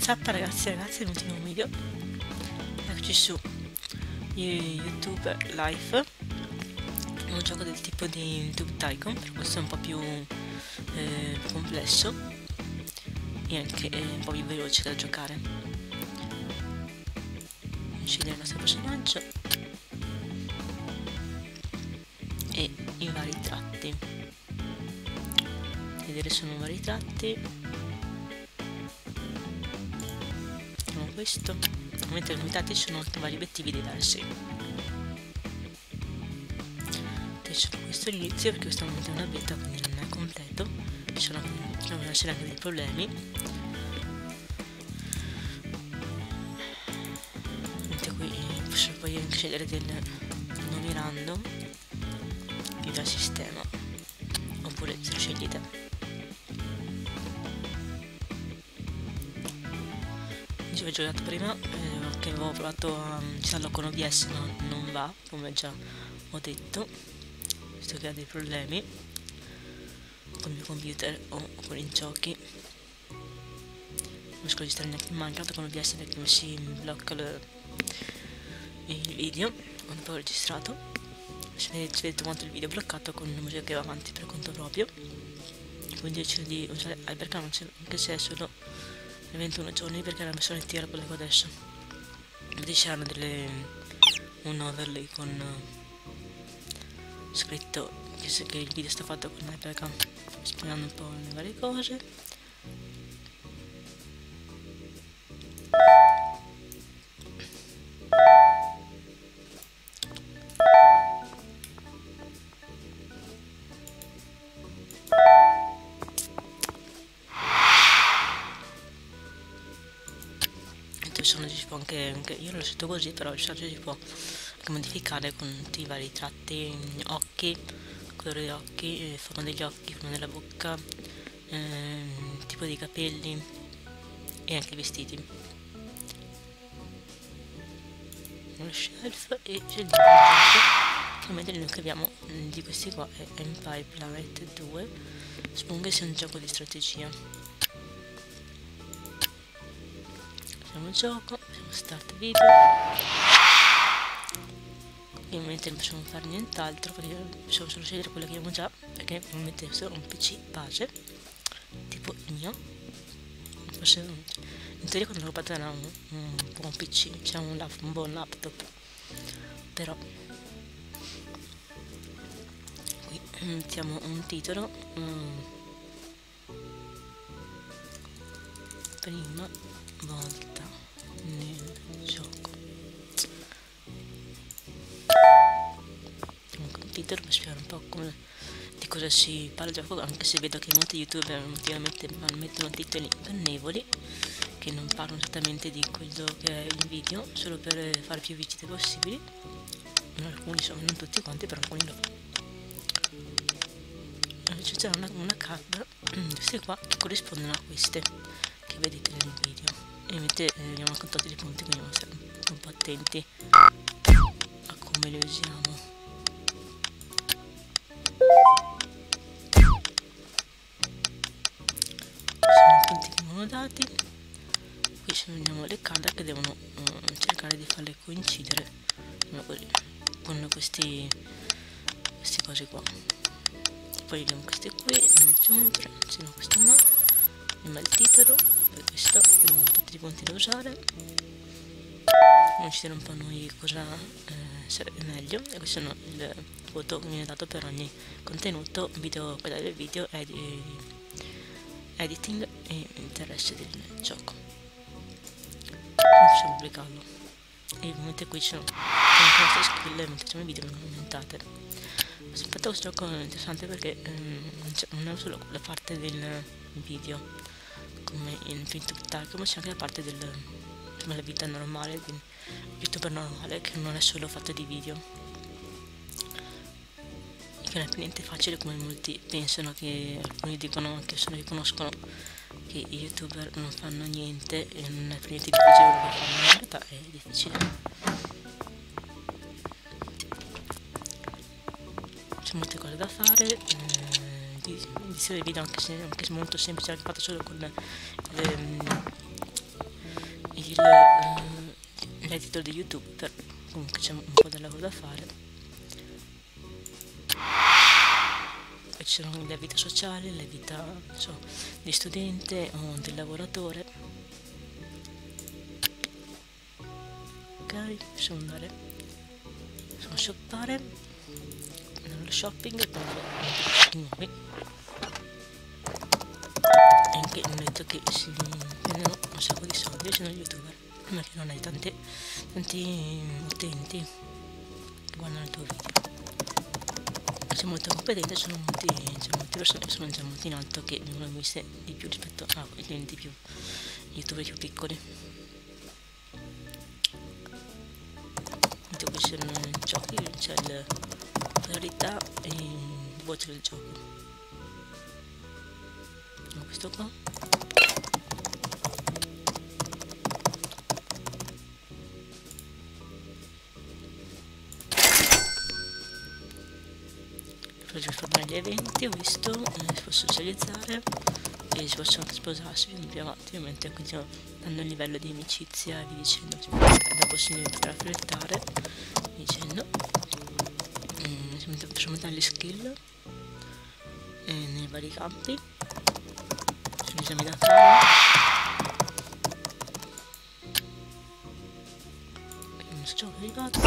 Zappa ragazzi e ragazze, benvenuti in un nuovo video. Eccoci su YouTube Live, un gioco del tipo di Tube Tycoon, però questo è un po' più complesso e anche un po' più veloce da giocare. Scegliere il nostro personaggio e i vari tratti. Vedere sono vari tratti. Questo, mentre nei tratti ci sono vari obiettivi diversi. Adesso questo è l'inizio, perché questo momento è una beta, quindi non è completo, ci sono anche dei problemi. Mentre qui posso poi anche scegliere del nomi random più dal sistema, oppure se lo scegli te. Ho giocato prima che avevo provato a installarlo con OBS, ma non va, come già ho detto, visto che ha dei problemi con il mio computer o con i giochi. Non riesco a registrare neanche in Minecraft con OBS perché mi si blocca il video quando poi ho registrato. Si vede quanto il video è bloccato con la musica che va avanti per conto proprio, quindi decido di usare Hypercam anche se è solo 21 giorni, perché è la versione intera quella che ho adesso. Vedi c'erano un overlay con scritto che il video sta fatto con Hypercam, spiegando un po' le varie cose. Si può anche io l'ho scelto così, però il charger si può anche modificare con tutti i vari tratti, occhi, colore degli occhi, forma degli occhi, forma della bocca, tipo di capelli e anche i vestiti. Uno shelf e scegliamo il gioco. Ovviamente noi che abbiamo di questi qua è Empire Planet 2. Suppongo che sia un gioco di strategia. Il gioco, facciamo start video. Ovviamente non possiamo fare nient'altro, perché possiamo solo scegliere quello che abbiamo già, perché ovviamente questo è un PC base tipo il mio. In teoria quando l'ho comprato era un buon PC, cioè un buon laptop, però qui mettiamo un titolo, prima volta nel gioco. Comunque un titolo per spiegare un po' di cosa si parla il gioco, anche se vedo che molti youtuber ultimamente mettono titoli ingannevoli che non parlano esattamente di quello che è il video, solo per fare più visite possibili. Alcuni sono, non tutti quanti, però alcuni lo fanno. C'è una card, queste qua, che corrispondono a queste che vedete nel video, e mentre abbiamo contato i punti, quindi dobbiamo stare un po' attenti a come li usiamo. Sono i punti che vengono dati. Qui abbiamo le carte che devono cercare di farle coincidere con questi cose qua. Poi abbiamo queste qui, andiamo a aggiungere, insieme a questo no, abbiamo il titolo, per questo abbiamo un po' di punti da usare. Andiamo a decidere un po' noi cosa sarebbe meglio, e questo è il voto che viene dato per ogni contenuto, video, quella del video, editing e interesse del gioco. Possiamo pubblicarlo, e ovviamente qui ci sono le nostre skill, mentre facciamo i video vengono aumentate. Infatti questo gioco è interessante perché non è solo la parte del video come in Tube Tycoon, ma c'è anche la parte della vita normale, di youtuber normale, che non è solo fatto di video, e che non è per niente facile come molti pensano, che alcuni dicono, anche se non riconoscono, che i youtuber non fanno niente e non è per niente difficile quello che fanno. In realtà è difficile. C'è molte cose da fare, edizione del video anche se molto semplice, anche fatto solo con l'edito di YouTube, però comunque c'è un po' di lavoro da fare. Poi c'è la vita sociale, la vita di studente o del lavoratore. Ok, possiamo andare, possiamo shoppare nello shopping e prendere nuovi. E anche hanno detto che si prendono un sacco di soldi sono youtuber, ma che non hai tanti utenti che guardano il tuo video. Sei molto competente, c'è molti persone che sono già molto in alto che vengono viste di più rispetto ai clienti più youtuber più piccoli. Qui ci sono i giochi, c'è la priorità e il voce del gioco. Questo qua. Per fare gli eventi ho visto, si può socializzare e si possono anche sposarsi più avanti, ovviamente continuano dando il livello di amicizia e vi dicendo, dopo si potrà flirtare dicendo possiamo dare le skill nei vari campi, sugli esami da fare. Non so che è arrivato.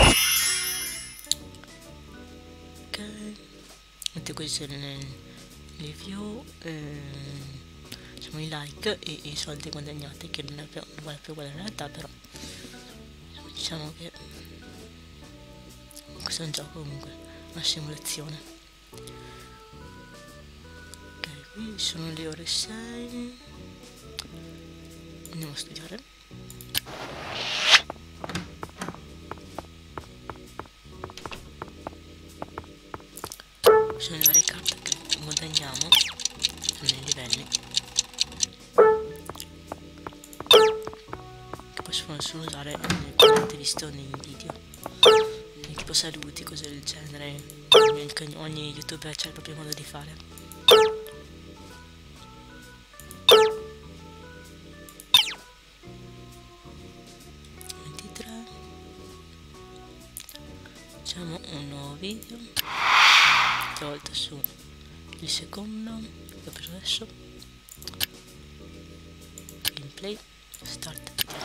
Ok, mentre questi sono le view, i like e i soldi guadagnati, che non vale più uguale in realtà, però diciamo che questo è un gioco, comunque una simulazione. Ok, qui sono le ore 6, andiamo a studiare. Sono le varie carte che guadagniamo nei livelli, che possono solo usare come avete visto nei video, tipo saluti, cose del genere. Ogni youtuber c'ha il proprio modo di fare. 23. Facciamo un nuovo video, stavolta su il secondo, che per adesso gameplay, start video.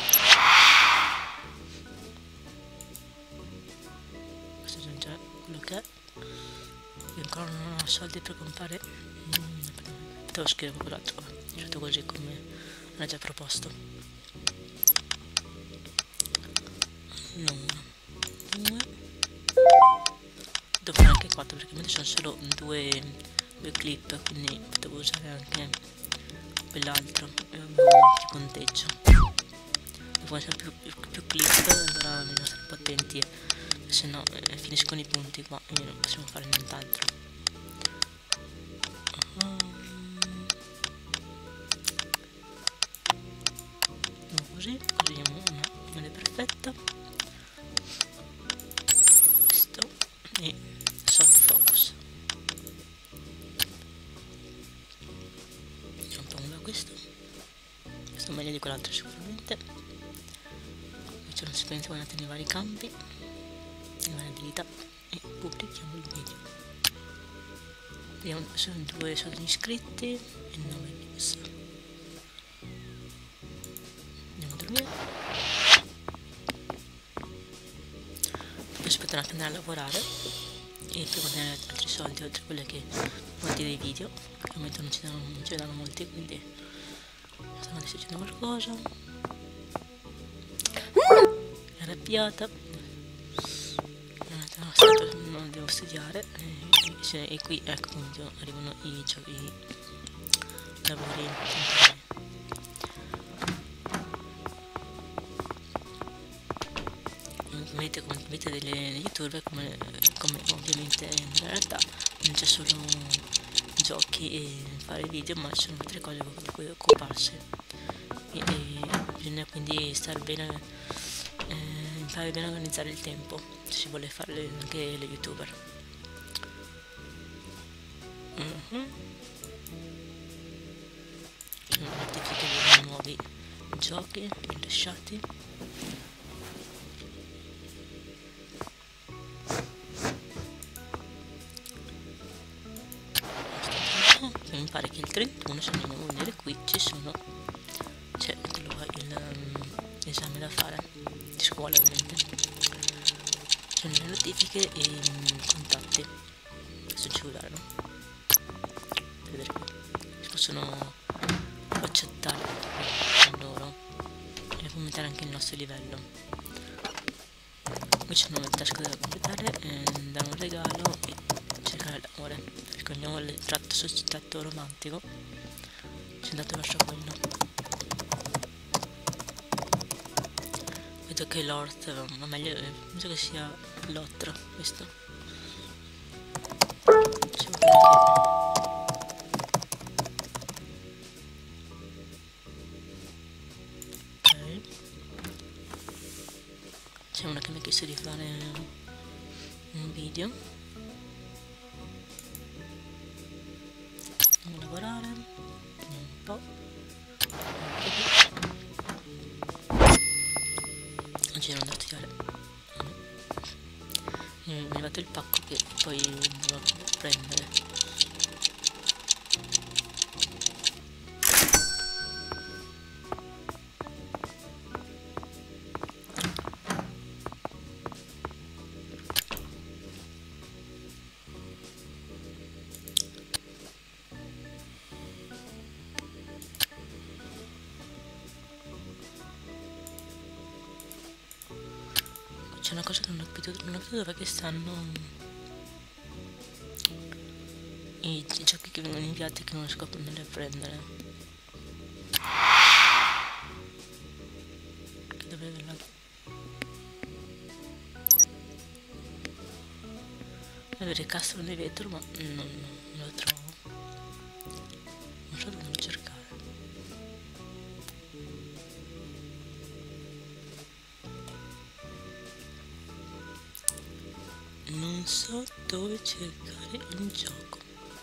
Questo è già quello che è. Io ancora non ho soldi per comprare, devo scrivere quell'altro, certo, così come l'ha già proposto. Allora, 2, devo fare anche 4 perché mi sono solo due clip, quindi devo usare anche quell'altro e più punteggio. Devo essere più clip, allora bisogna stare un po' attenti, se no finiscono i punti qua e non possiamo fare nient'altro. Così abbiamo una media perfetta. Questo e soft focus. Vediamo un po' da questo è meglio di quell'altro sicuramente. Qui c'è una sequenza guardate nei vari campi, le varie abilità, e pubblichiamo il video. Vediamo, sono 2 sono gli iscritti e 9 views. Andiamo a dormire. Poi aspetto anche andare a lavorare e poi guadagnare altri soldi oltre a quelle che molti dei video, che al momento non ce ne danno molti, quindi stiamo succedendo qualcosa. È arrabbiata, non devo studiare e qui ecco appunto arrivano i lavori. Vedete come vita delle youtuber, come ovviamente in realtà non c'è solo giochi e fare video, ma ci sono altre cose di cui occuparsi e bisogna quindi stare bene, imparare bene a organizzare il tempo se si vuole fare anche le youtuber. Sono notifiche di nuovi giochi rilasciati. Mi pare che il 31, se andiamo a vedere qui, c'è l'esame da fare di scuola, ovviamente. Sono le notifiche e i contatti. Adesso ci vuole, no? Per vedere qui. Si possono accettare loro e commentare anche il nostro livello. Qui c'è una task da completare, dare un regalo e cercare l'amore. Scogliamo il tratto sospettato romantico. Ci è andato verso quello. Vedo che Lord, ma meglio, penso che sia l'altro questo. Ci vuole ok. C'è una che mi ha chiesto di fare un video. Andiamo a lavorare un po'. Oggi ero andato a studiare. Mi è arrivato il pacco che poi devo prendere. C'è una cosa che non ho capito dove che stanno i giochi che vengono inviati che non riesco a andare a prendere. Che dove averla. Avere castro di vetro, ma non lo trovo. Non so dove cercare. Non so dove cercare il gioco.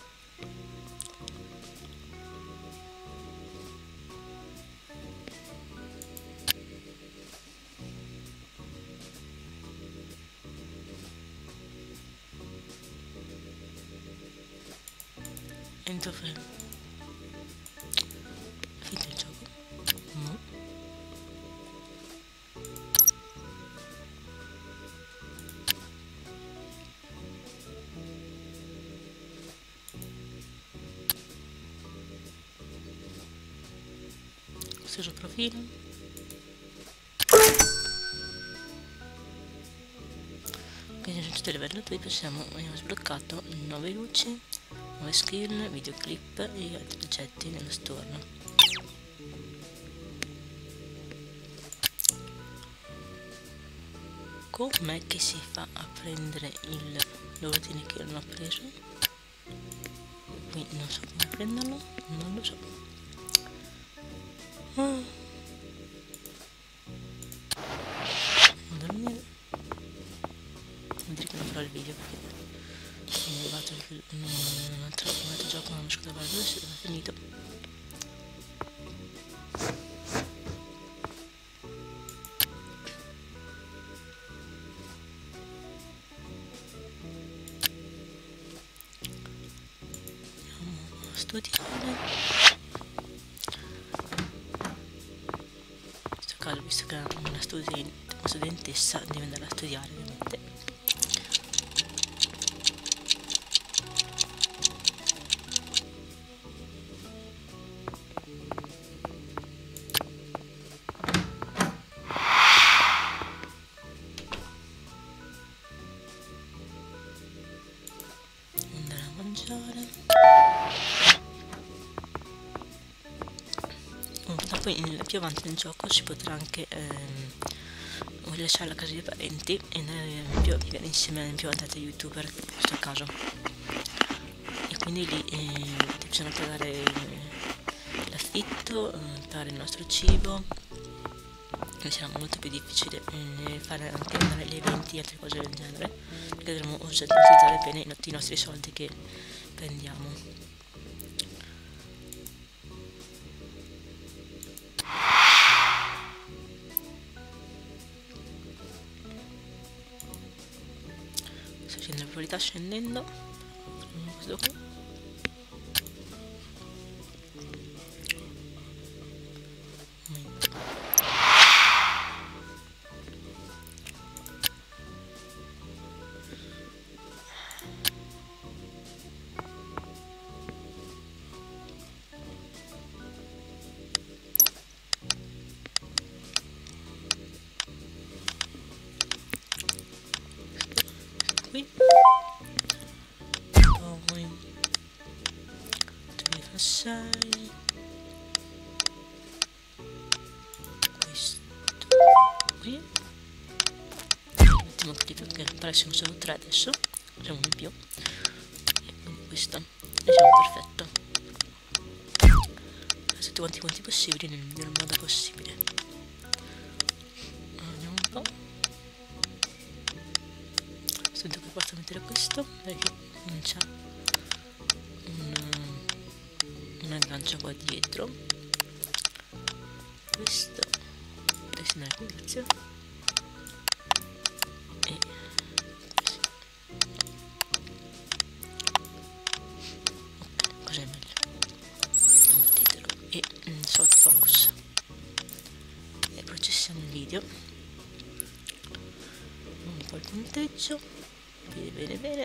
E dove? Finito il gioco? No. Stesso profilo. Quindi raggiunto il livello 2 abbiamo sbloccato 9 luci, 9 skill, videoclip e altri oggetti nello storno. Com'è che si fa a prendere l'ordine che non ho preso? Qui non so come prenderlo, non lo so. Non dormire. Non dire che non farò il video perché mi è arrivato un altro gioco, non riesco a trovare dove è finito. Andiamo a studiare. Visto che una studentessa deve andare a studiare, ovviamente. Andare a mangiare. Poi più avanti nel gioco si potrà anche lasciare la casa dei parenti e andare a vivere insieme più avanti a youtuber in questo caso, e quindi lì bisogna pagare l'affitto, pagare il nostro cibo, e sarà molto più difficile fare anche andare agli eventi e altre cose del genere, perché dovremo utilizzare bene i nostri soldi che prendiamo. probabilità scendendo. Questo qui. Momento. Qui poi 3 fa 6, questo qui, mettiamo qui perché pare siamo solo 3 adesso, facciamo uno in più, e quindi questo, diciamo perfetto, fare tutti quanti i punti possibili nel miglior modo possibile. Andiamo un po'. Sento che posso mettere questo perché non c'è un aggancio qua dietro. Questo destinare qui, grazie. E così. Ok, cos'è meglio? Mettetelo e sotto focus. E processiamo il video. Un po' il punteggio. Bene bene.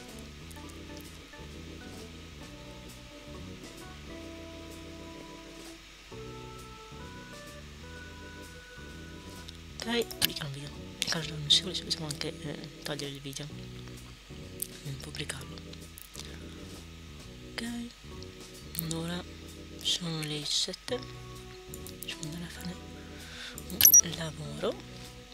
Ok, pubblichiamo il video. In caso non si vuole possiamo anche togliere il video e pubblicarlo. Ok, allora sono le 7, devo andare a fare un lavoro.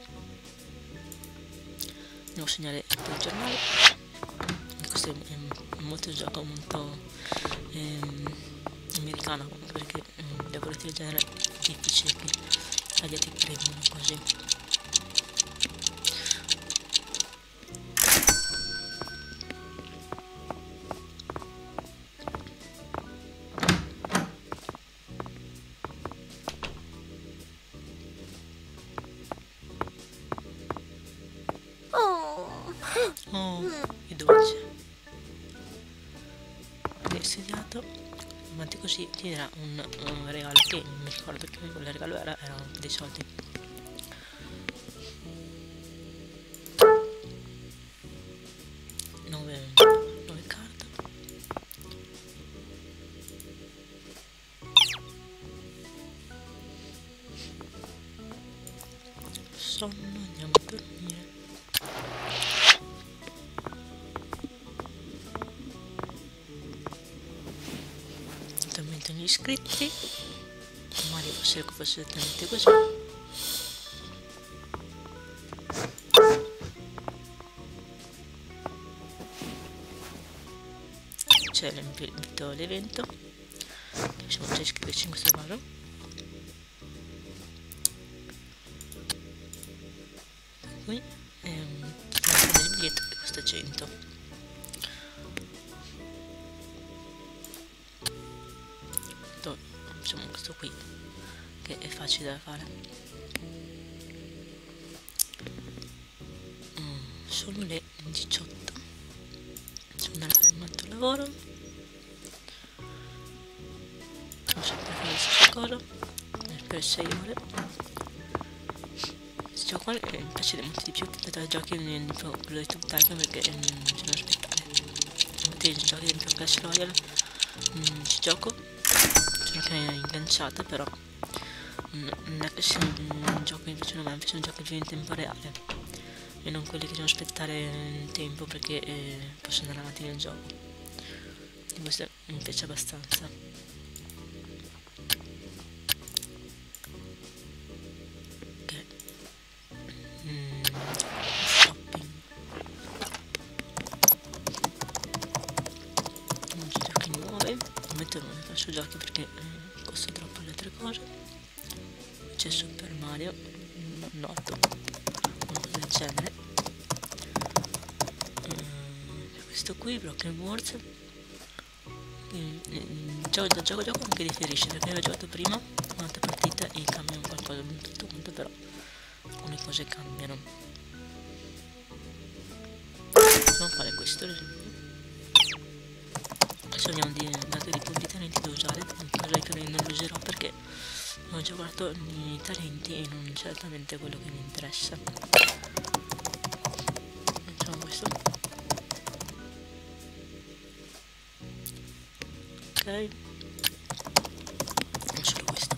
Devo segnare il giornale. Questo è molto gioco molto americano, perché i lavoratori del genere è difficile che gli addetti prendono così. Oh, che dolce. Ok, studiato. Avanti così ti darà un regalo che non mi ricordo che quel regalo erano dei soldi. Nove carte. Sonno, andiamo a dormire. Gli iscritti, magari fosse esattamente così. C'è l'invito all'evento, possiamo già iscriverci in questo caso. Qui il biglietto che costa 100. Facciamo questo qui che è facile da fare. Sono le 18. Facciamo andare a fare un altro lavoro. Facciamo sempre fare la stessa cosa per 6 ore. Questo gioco qua mi piace molto di più che giochi quello di Tube Tiger, perché bisogna aspettare. Infatti i giochi dentro Clash Royale ci gioco. Sono che è inganciata, però non è che sia un gioco che mi piacciono a me, mi piacciono giochi più in tempo reale e non quelli che devono aspettare il tempo perché possono andare avanti nel gioco. E questo mi piace abbastanza. Ok, shopping. Non c'è giochi nuovi, ovviamente non ne faccio giochi perché costa troppo le altre cose. C'è Super Mario, noto, una cosa del genere. Questo qui, Broken Wars. Gioco anche differisce, perché avevo giocato prima un'altra partita e cambia qualcosa, non tutto quanto, però alcune cose cambiano. possiamo fare questo ad esempio. Adesso abbiamo dato di punti talenti da usare, cosa che non lo userò perché ho già guardato i talenti e non certamente quello che mi interessa. Facciamo questo. Ok, non solo questo.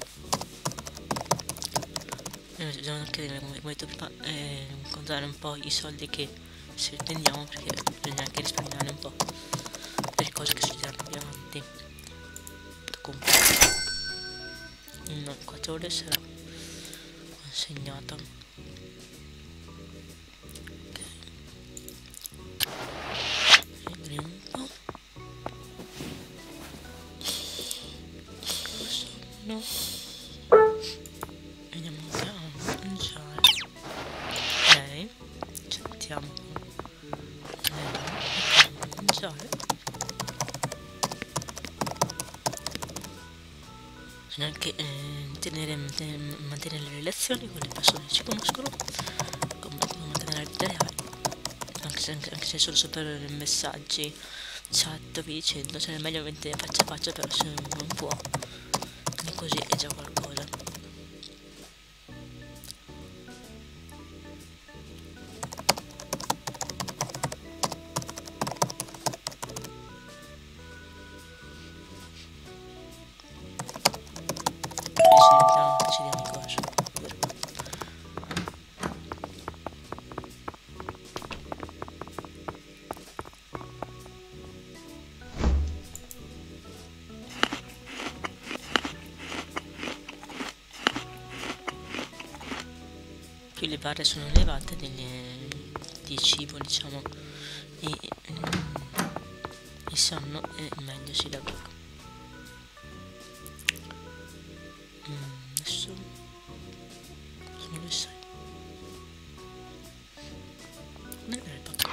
Bisogna anche, come detto prima, contare un po' i soldi che spendiamo, perché bisogna anche risparmiare un po' per le cose che succederanno più avanti. In 4 ore sarà consegnata. Ok, vediamo un po'. No. Vediamo anche a mangiare. Ok, accettiamo. Mangiare. Bisogna anche mantenere le relazioni con le persone che ci conoscono, come mantenere la vita reale, anche se solo per messaggi, chat, vi dicendo, cioè è meglio mettere faccia a faccia, però se non può, anche così è già qualcosa. Decidiamo di cosa. Più le barre sono elevate di cibo, diciamo, e il sonno, e meglio si lavora. Adesso sono le 6. Non è il pacco.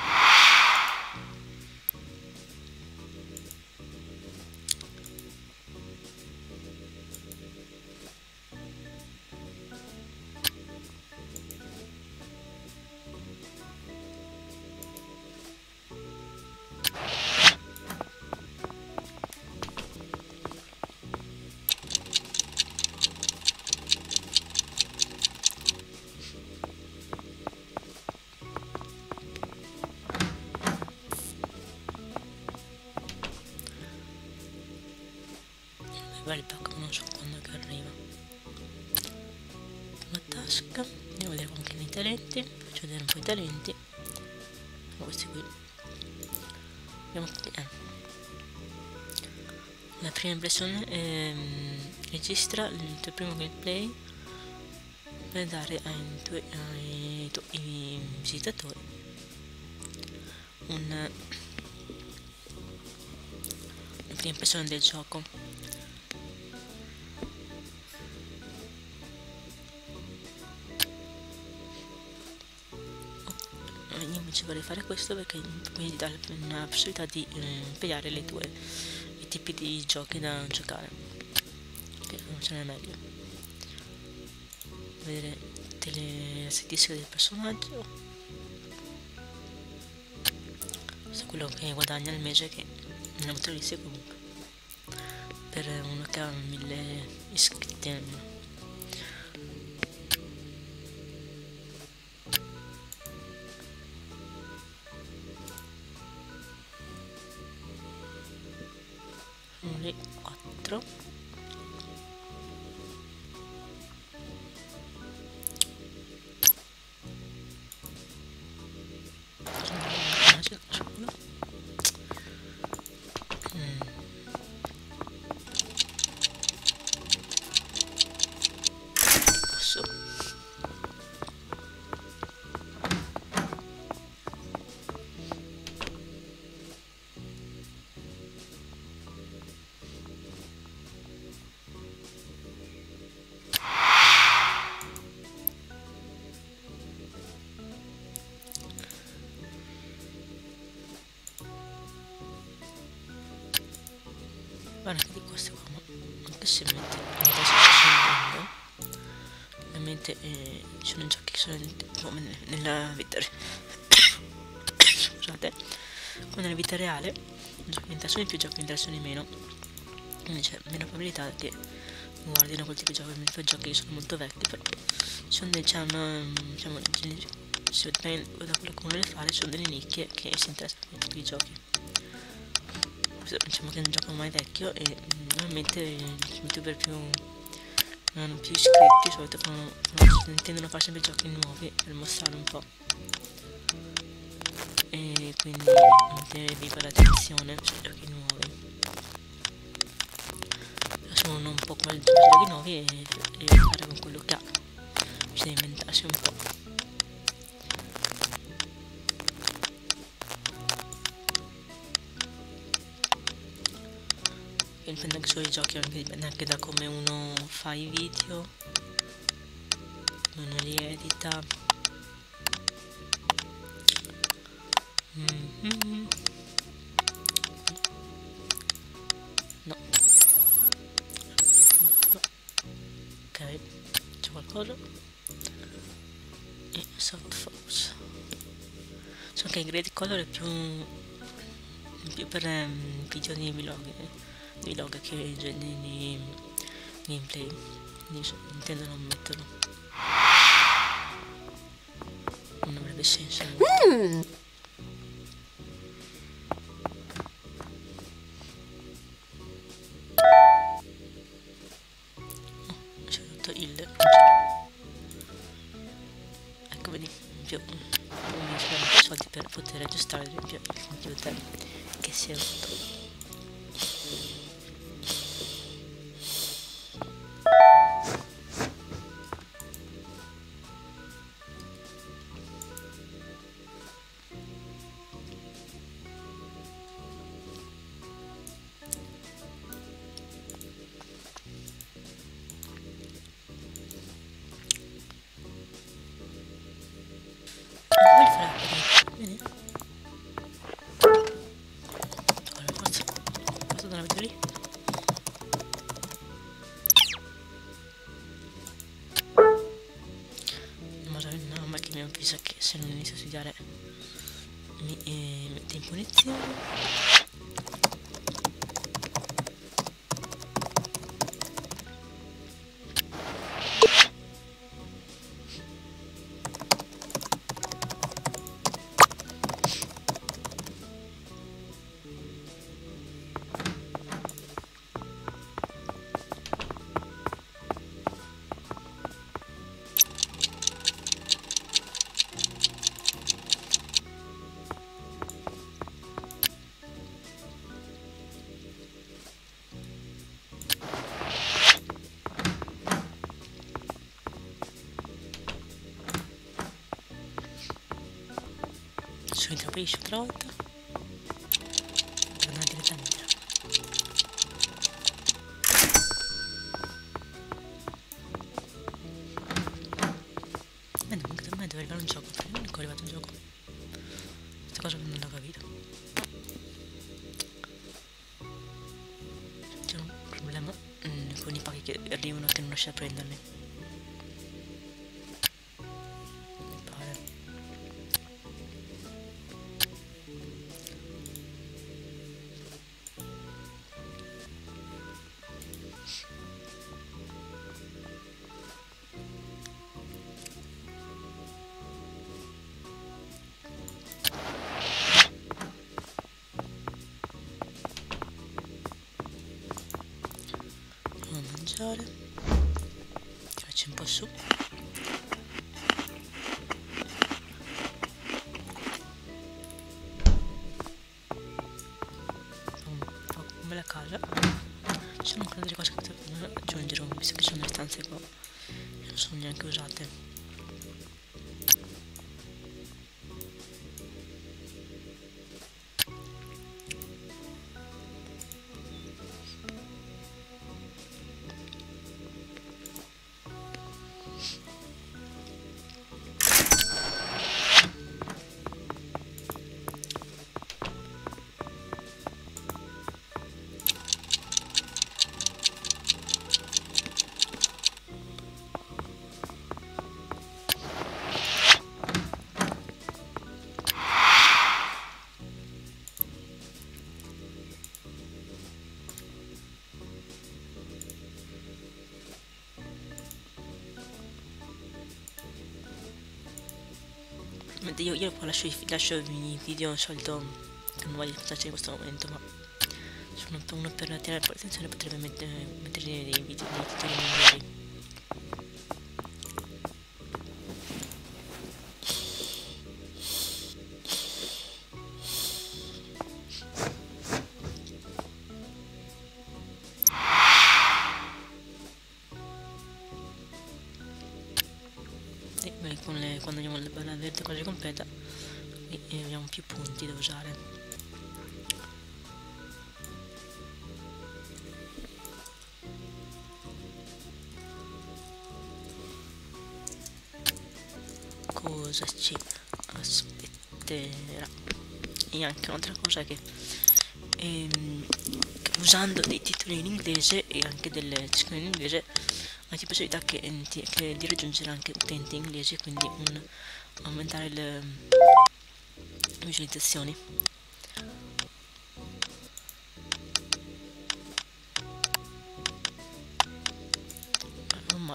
Il pacco non so quando che arriva. Una tasca, andiamo a vedere anche i talenti, faccio vedere un po' i talenti. Questi qui abbiamo la prima impressione, registra il tuo primo gameplay per dare ai tuoi visitatori una prima impressione del gioco. Io invece vorrei fare questo perché mi dà una possibilità di impiegare i tipi di giochi da giocare, che funziona meglio. Vedere le statistiche del personaggio, questo è quello che guadagna al mese, che non è molto rischio comunque per uno che ha 1000 iscritti almeno. Le 4. Posso. Guarda che di questo qua, anche se mette ovviamente ci sono giochi che sono come nella vita scusate, quando nella vita reale giochi in terza più, giochi in terza meno, quindi c'è meno probabilità che guardino quel tipo di giochi, quei giochi che sono molto vecchi, però diciamo, se dipende da quello che uno vuole fare, ci sono delle nicchie che si interessano per quei tipi di giochi. Questo, diciamo che è un gioco ormai vecchio e normalmente gli youtuber non hanno più iscritti, di solito intendono fare sempre giochi nuovi per mostrare un po', e quindi mantenere viva l'attenzione sui giochi nuovi. Sono un po' come i giochi nuovi e fare con quello che ha, bisogna inventarsi un po'. Dipende anche sui giochi, dipende anche da come uno fa i video, come uno li edita. No. Ok, c'è qualcosa. E soft focus. So che il grade color è più per video di vlog che di gameplay, quindi intendo non metterlo, non avrebbe senso. C'è tutto il, ecco, vedi, più mi spero soldi per poter aggiustare il computer che si è rotto. Vedi? Allora, forza da una lì. Ma che mi avvisa che se non inizio a studiare mi mette in punizione. Sono intrapreso un'altra volta per andare direttamente. Ma deve arrivare un gioco, perché non è ancora arrivato un gioco? Questa cosa non l'ho capito. C'è un problema con i pacchi che arrivano che non riesce a prenderli. Mangiare, faccio un po' su, un po' come la casa. Ci sono ancora delle cose che devo aggiungere, visto che ci sono delle stanze qua che non sono neanche usate. Mentre io qua lascio i video solito che non voglio faccio in questo momento, ma sono uno per attirare un po' l'attenzione, potrebbe mettere dei video dei titoli migliori. Quando abbiamo la barra verde quasi completa e abbiamo più punti da usare. Cosa ci aspetterà? E anche un'altra cosa è che usando dei titoli in inglese e anche delle descrizioni in inglese hai la possibilità di raggiungere anche utenti inglesi, quindi aumentare le visualizzazioni. Ormai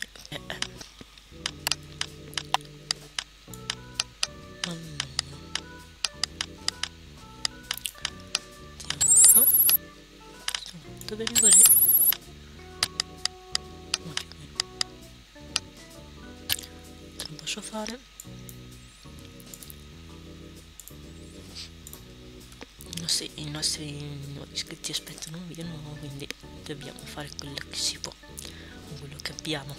tutto bene così. Non posso fare. I nostri nuovi iscritti aspettano un video nuovo, quindi dobbiamo fare quello che si può con quello che abbiamo.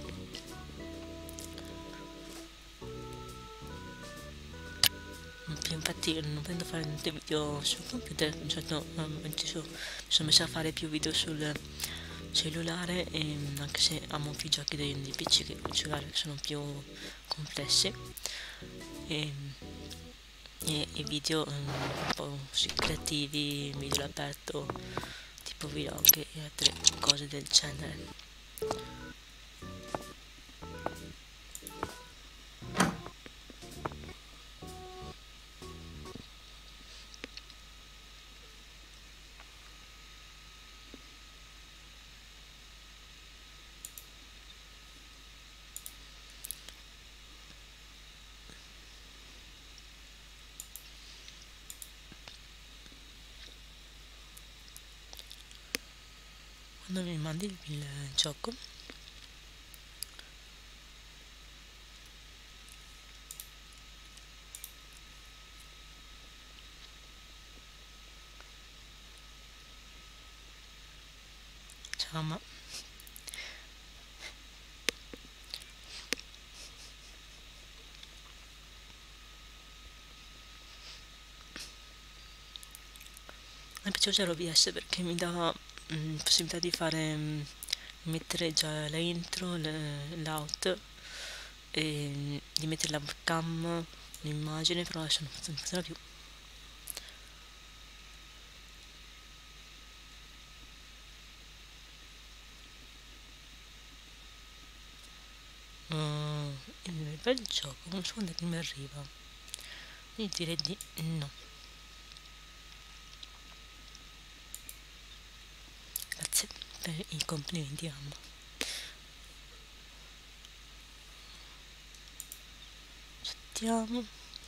Infatti non prendo a fare niente video sul computer, certo, mi sono messa a fare più video sul cellulare, anche se amo più giochi dei PC che col cellulare, che sono più complessi, e video un po' creativi, video aperto tipo vlog e altre cose del genere. Quando mi mandi il gioco ciao ma mi piace usare OBS perché mi dà possibilità di fare mettere già la intro, l'out e di mettere la webcam, l'immagine, però adesso non funziona più. Il bel gioco, non so quando mi arriva, io direi di no. Grazie per i complimenti, Anna. Aspettiamo.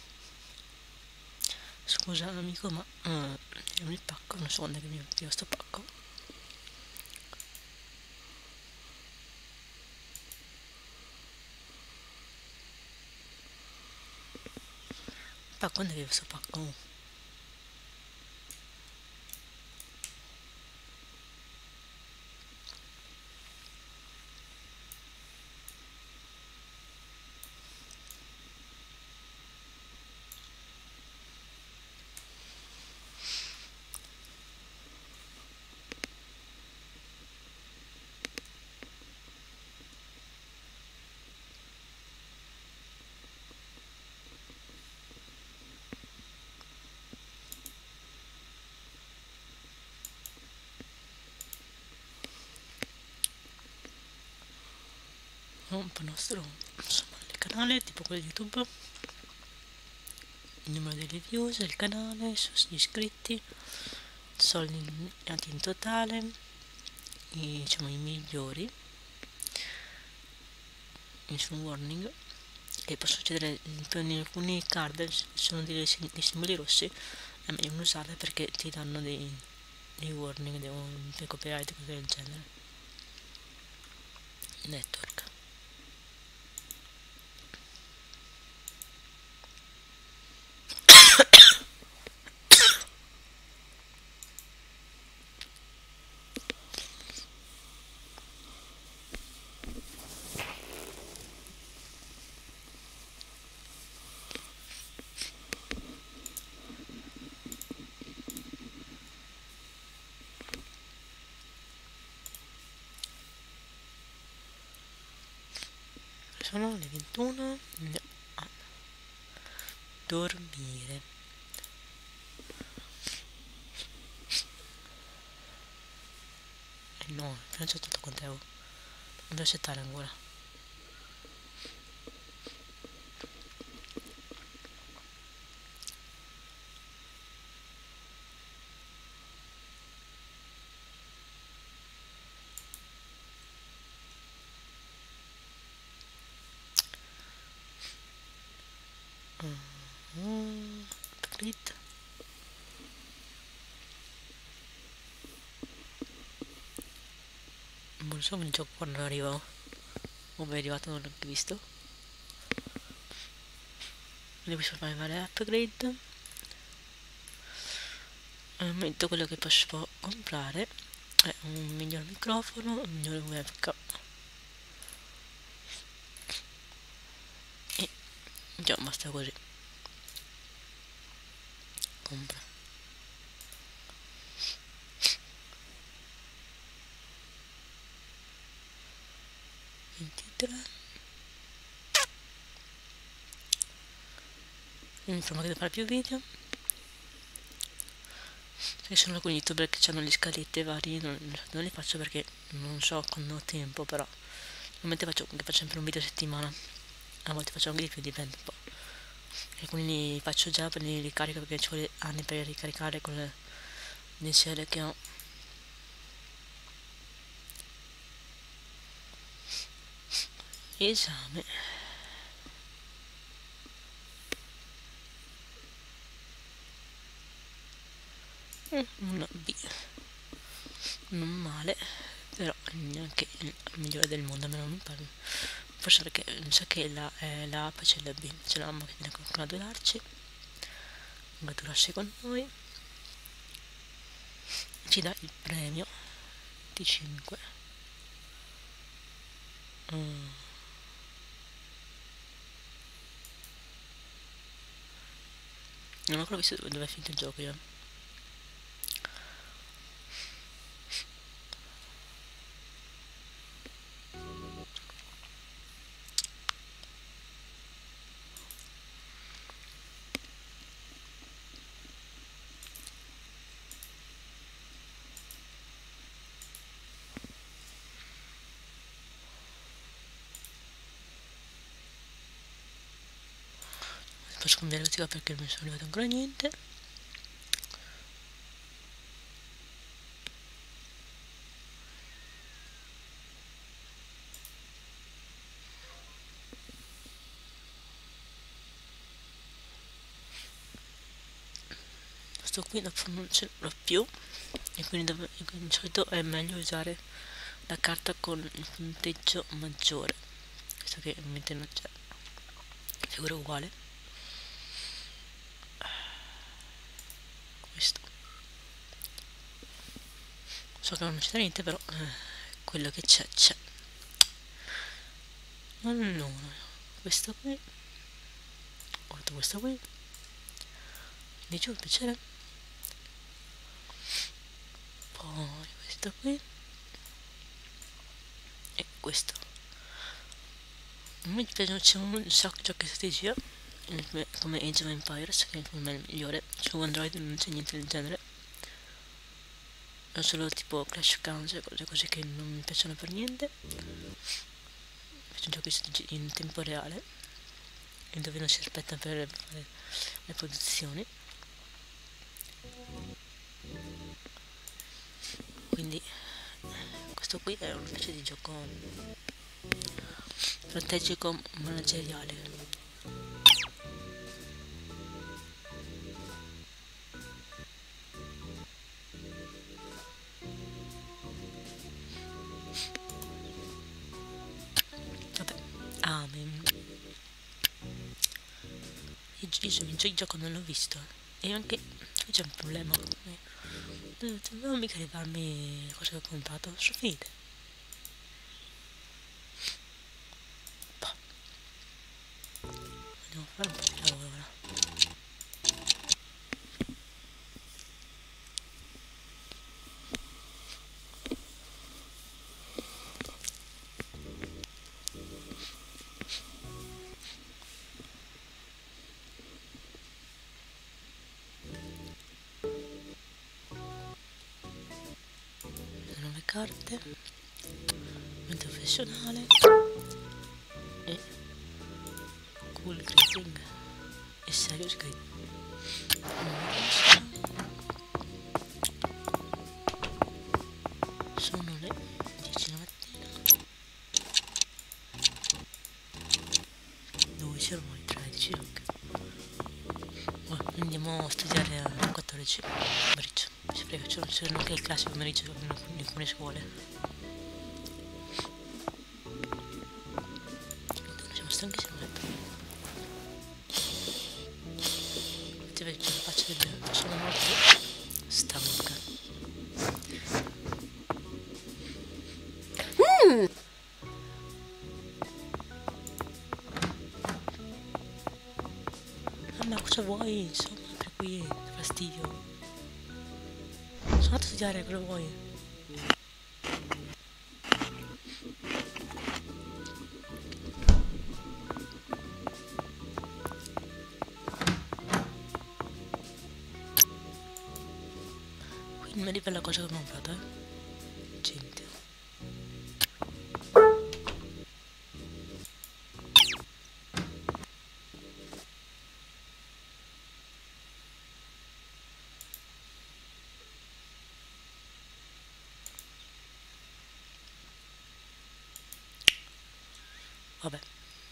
Scusa amico, ma il pacco, non so quando è che mi arriva sto pacco. Pacco, quando è che sto pacco? Un po' nostro, insomma, il canale, tipo quello di YouTube, il numero delle views del canale, gli iscritti, soldi in totale, diciamo i migliori, mission warning che può succedere in alcuni card, ci sono dei simboli rossi, è meglio non usarle perché ti danno dei warning, dei copyright, cose del genere. Network. Sono le 21, andiamo a dormire. No, appena accettato con te, non devo accettare ancora. Upgrade. Non so il gioco quando arriva, o mi è arrivato, non l'ho visto. Quindi questo fare vari upgrade. Al momento quello che posso comprare è un miglior microfono, un migliore webcam e già basta così. Compra. Insomma, che devo fare più video. Ci sono alcuni youtuber che hanno gli scaletti vari, non li faccio perché non so quando ho tempo, però normalmente faccio sempre un video a settimana, a volte faccio anche di più, dipende un po'. Alcuni li faccio già, per li ricarico perché ci vuole anni per ricaricare con le DSL che ho. Esame. Una B, non male, però neanche il migliore del mondo, almeno non parlo. Forse perché mi sa che la A poi c'è la B, c'è la mamma che viene con congratularci con noi, ci dà il premio di 5. Non ho ancora visto dove è finito il gioco io. Posso cambiare la perché non mi sono arrivato ancora niente. Questo qui dopo non ce l'ho più e quindi di solito è meglio usare la carta con il punteggio maggiore, visto che ovviamente non c'è figura uguale. Questo so che non c'è niente, però quello che c'è. Allora, questo qui, guarda questo qui, di giù piacere, poi questo qui e questo. Mi piace un sacco giochi di strategia come Age of Empires, che per me è il migliore. Su Android non c'è niente del genere, ho solo tipo Clash Clans e cose così che non mi piacciono per niente. Faccio giochi in tempo reale e dove non si aspetta per fare le produzioni, quindi questo qui è una specie di gioco strategico manageriale. Ah, il gioco non l'ho visto. E anche qui c'è un problema. Non mica ridarmi le cose che ho comprato. Sono finite. Boh, andiamo a fare un po' di lavoro ora. Nuove carte. Mente professionale. E cool greeting. E serious greeting. Sono le 10 la mattina. Dove c'erano le 13 anche. Andiamo a studiare alle 14 pomeriggio. Si frega, c'è anche il classico pomeriggio in alcune scuole. Siamo stanchi, siamo a letto. Vedete, c'è la faccia del sono molto stanca. Ma cosa vuoi? Insomma, per cui fastidio. Sono andato a studiare, cosa vuoi? Qui non mi arriva la cosa che abbiamo fatto, gente. Vabbè.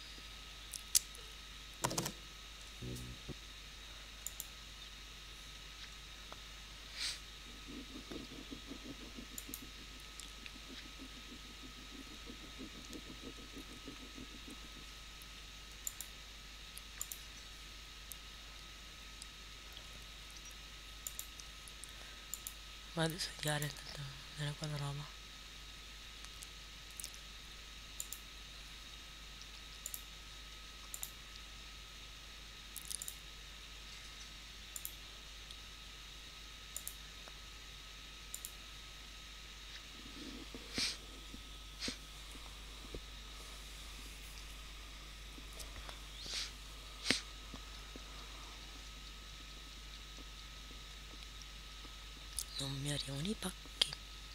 Vado a studiare nella quella roba. Non mi arrivano i pacchi.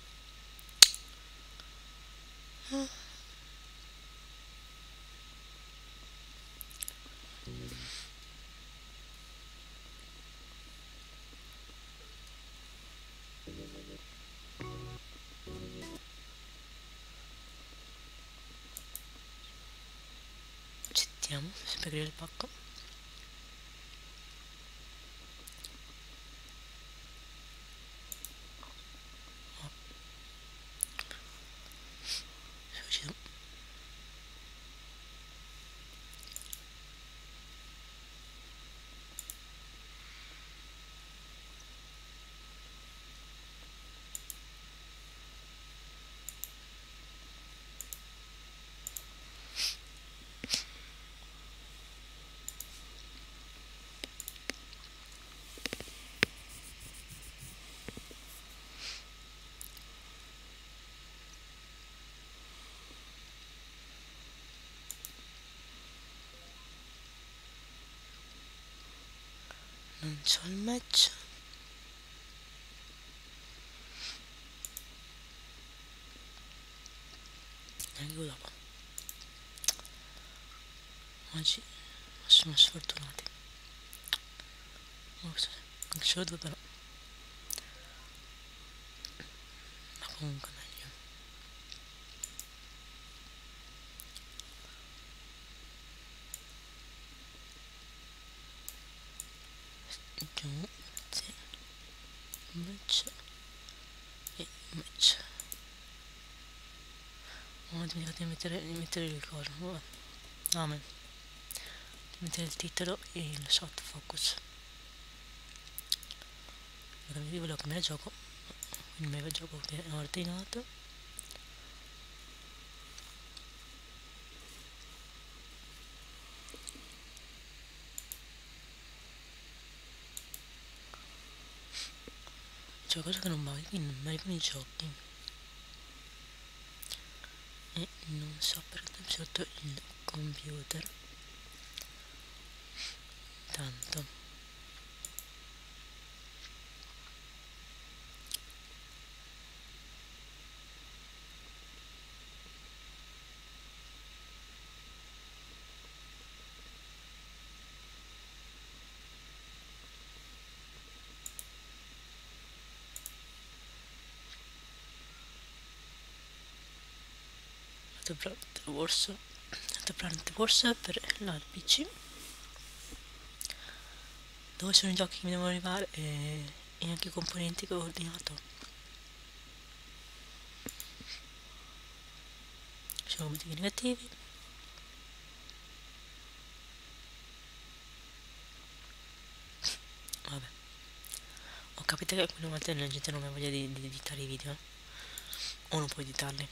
Accettiamo, sempre aprire il pacco. Non c'ho il match. Neanche dopo. Oggi sono sfortunati. Non ce l'ho due però. Ma comunque meglio. Giù, sì. Match. E match. Ho dimenticato di mettere le cose. Vabbè. Amen. Mettere il titolo e il sottofocus. Allora vi volevo cambiare gioco, il mio gioco che ho ordinato. C'è qualcosa che non va, quindi non mi arrivano i giochi e non so perché ho sotto il computer tanto. Plant Wars per la PC, dove sono i giochi che mi devono arrivare e anche i componenti che ho ordinato. Ci sono motivi negativi. Vabbè, ho capito che alcune volte la gente non ha voglia di editare i video o non può editarli.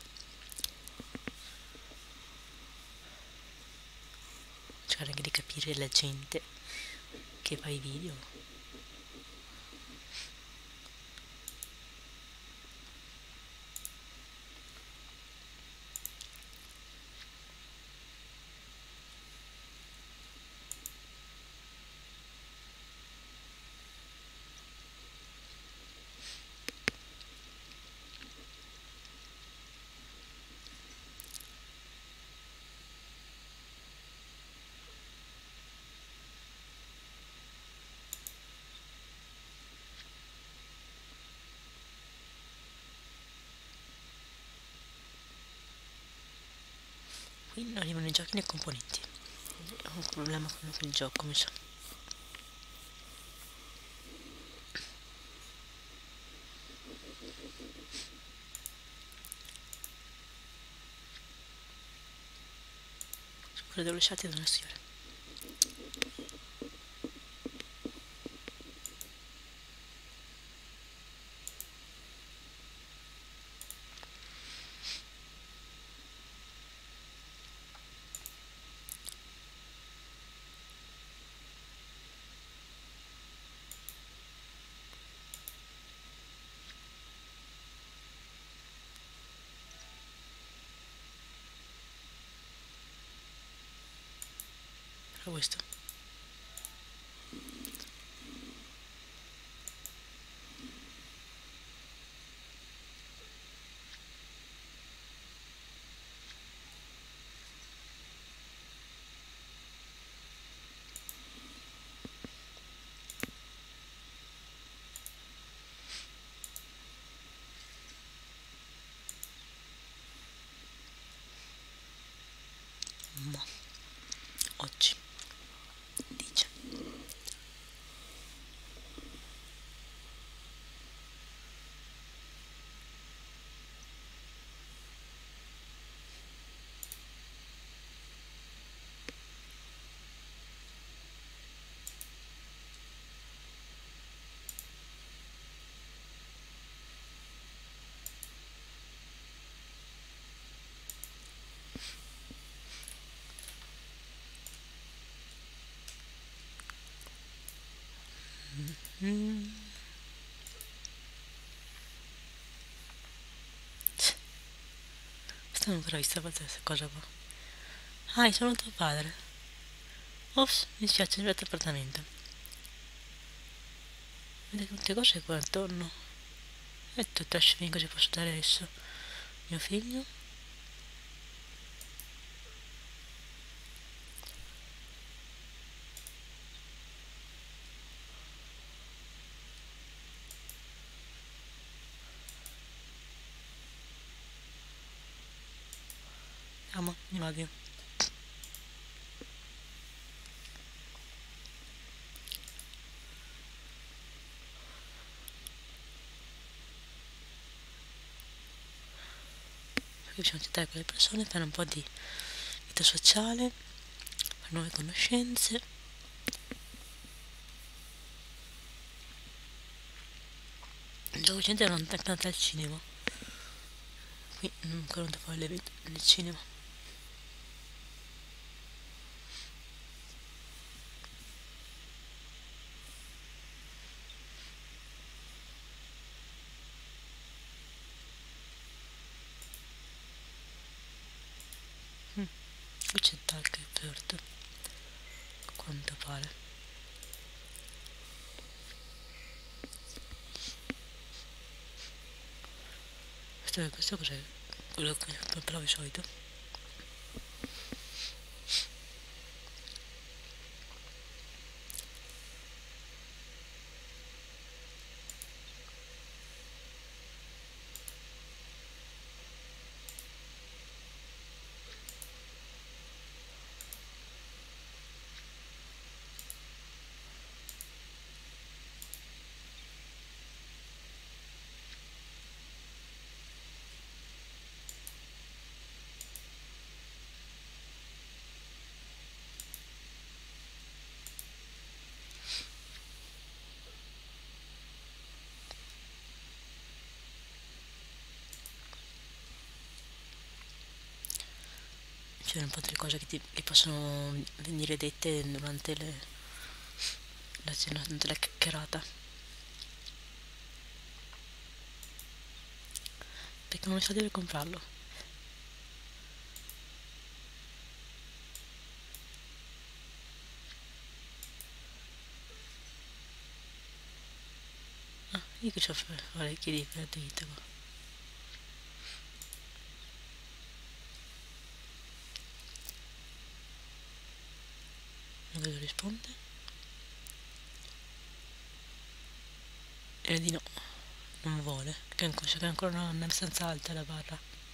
Cercare anche di capire la gente che fa i video. Qui non arrivano i giochi nei componenti. Ho un problema con il gioco, mi sa. Quello devo lasciarti da una studiare. Era questo. Ma oggi dice sto ancora vista questa cosa qua. Ah, sono tuo padre. Ops, mi spiace, il tuo appartamento. Vedete tutte cose qua attorno. E tu trascini cosa posso dare adesso? Mio figlio? Amo, mi vado. Perché bisogna chattare con le persone, fare un po' di vita sociale. nuove conoscenze. Il gioco recente era andata al cinema, qui ancora non da fare l'evento nel cinema. Qui c'è Dark Bird, a quanto pare. Questo cos'è? Quello che parlavo di solito. C'erano un po' delle cose che possono venire dette durante la cena, durante la chiacchierata. Perché non mi sa di comprarlo. Ah, io che c'ho orecchie di perdita qua. Non vedo risponde. E di no, non vuole. Che è ancora non è abbastanza alta la barra.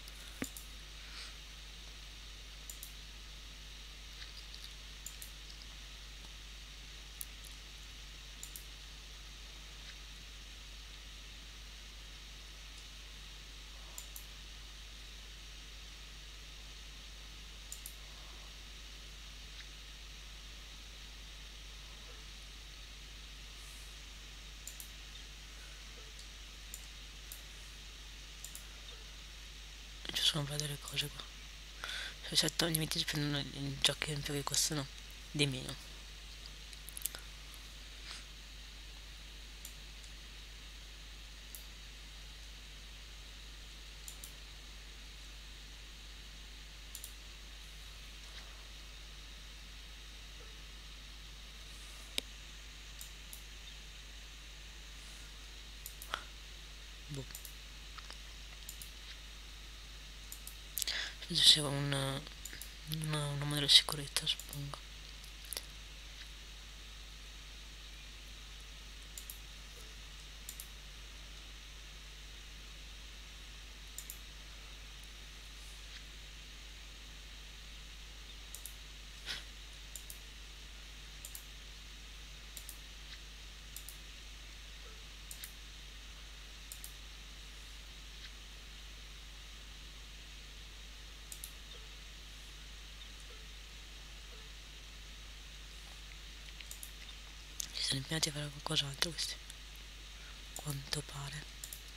Ci sono un po' delle cose qua. Se ogni 20 prendono i giochi che costano di meno. Boh. Penso sia una modello di sicurezza, suppongo. Si sono impegnati a fare qualcos'altro questi, quanto pare.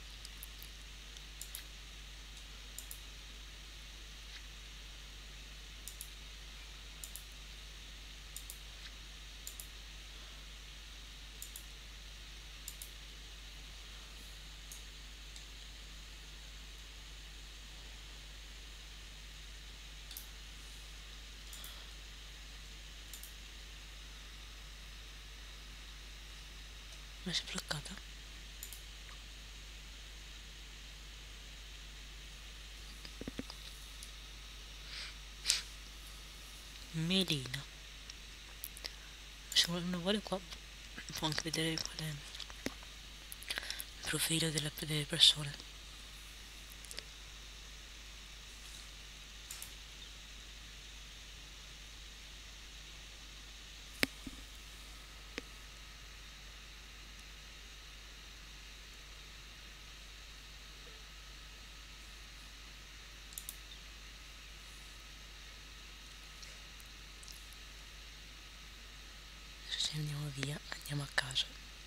Ma si è bloccata? Melina. Se uno vuole qua può anche vedere qual è il profilo delle persone. via, andiamo a casa.